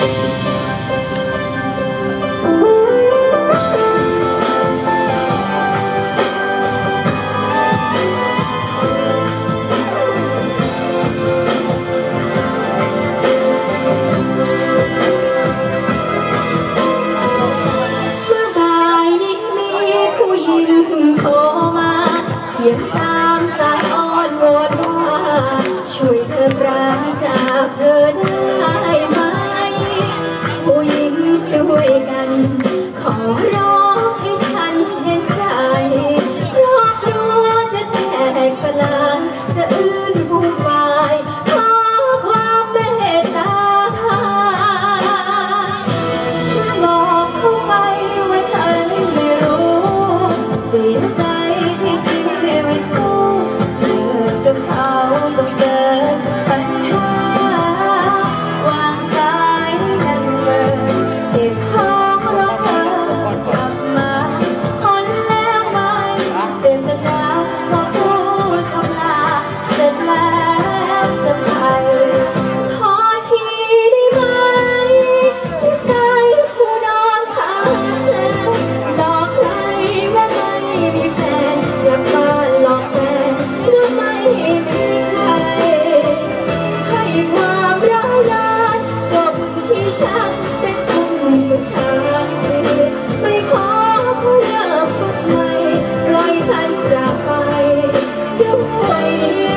ตามสายอ้อนวอนว่าช่วยเธอปราจากเธอได้ไหมผู้หญิงด้วยกันขอร้องให้ฉันเห็นใจเพราะกลัวจะแตกสลายสะอื้นวุ่นวายขอความเมตตาฉันบอกเขาไปว่าฉันไม่รู้เสียใจที่เสียไม่รู้เธอกับเขาต้องเดินปัญหาวางสายนั่งเมื่อเก็บของร้องเธอกลับมาคนแล้วไม่เจตนาพอพูดคำลาเสร็จแล้วจะไปขอทีได้ไหมที่ใจผู้นอนข้างแล้วหลอกใครว่าไม่มีแฟนกลับบ้านหลอกแฟนหรือไม่มีใครให้ความร้าวรานจบที่ฉันเป็นคนสุดท้ายไม่ขอเขาเริ่มต้นใหม่ปล่อยฉันจากไปด้วย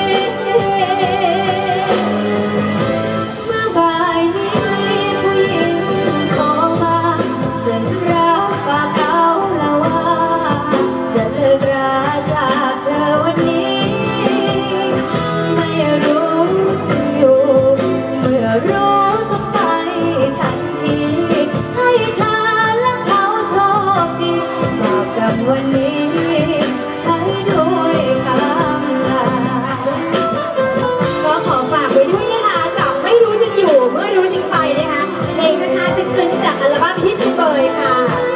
เมื่อบ่ายนี้ผู้หญิงโทรมาฉันรับปากเขาแล้วว่าจะเลิกราจากเธอวันนี้ไม่รู้จะอยู่เมื่อรู้ต้องไปทันทีให้เธอและเขาโชคดีบอกกับวันนี้ใช้ด้วยคำลาก็ขอฝากไว้ด้วยนะคะกับไม่รู้จะอยู่เมื่อรู้จึงไปนะคะเพลงช้าๆขึ้นจากอัลบั้มฮิตเบยค่ะ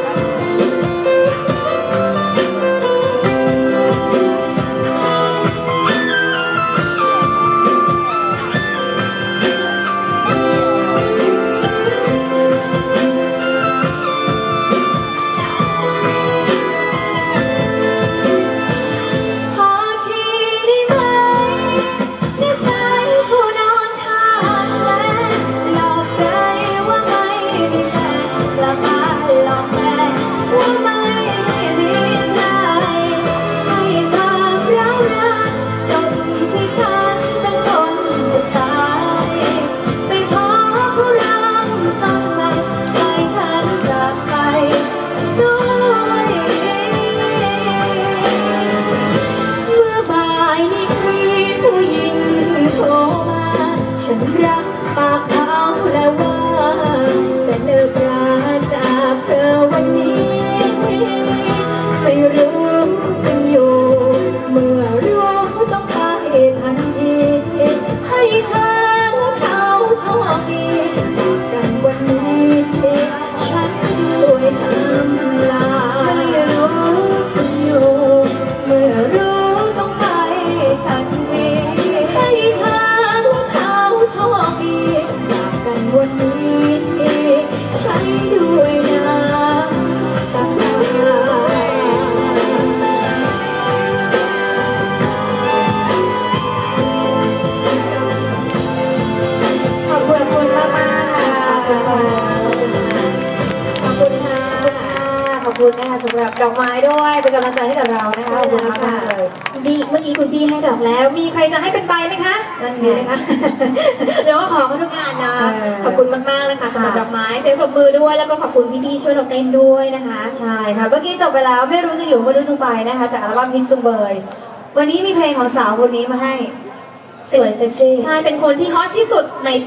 ฉันรับปากเขาแล้วว่าจะเลิกราจากเธอวันนี้ไม่รู้จะอยู่เมื่อรู้ต้องไปทันทีให้เธอและเขาโชคดีจากกันวันนี้ฉันด้วยคำลาไม่รู้จะอยู่เมื่อรู้ต้องไปทันทีให้เธอโชคดีจากกันวันนี้ใช้ด้วยน้ำตาขอบคุณมากๆค่ะขอบคุณค่ะขอบคุณนะคะสำหรับดอกไม้ด้วยเป็นกำลังใจให้กับเรานะคะขอบคุณมากเลยดีเมื่อกี้คุณพี่ให้ดอกแล้วมีใครจะให้เป็นใบไหมคะนั่นมีไหมคะเดี๋ยวก็ขอเขาทุกงานนะขอบคุณมากๆเลยค่ะสำหรับดอกไม้เซฟปรบมือด้วยแล้วก็ขอบคุณพี่ๆช่วยเราเต้นด้วยนะคะใช่ค่ะเมื่อกี้จบไปแล้วไม่รู้จะอยู่ไม่รู้จะไปนะคะจากอัลบั้มฮิตจุงเบยวันนี้มีเพลงของสาวคนนี้มาให้สวยเซ็กซี่ใช่เป็นคนที่ฮอตที่สุดใน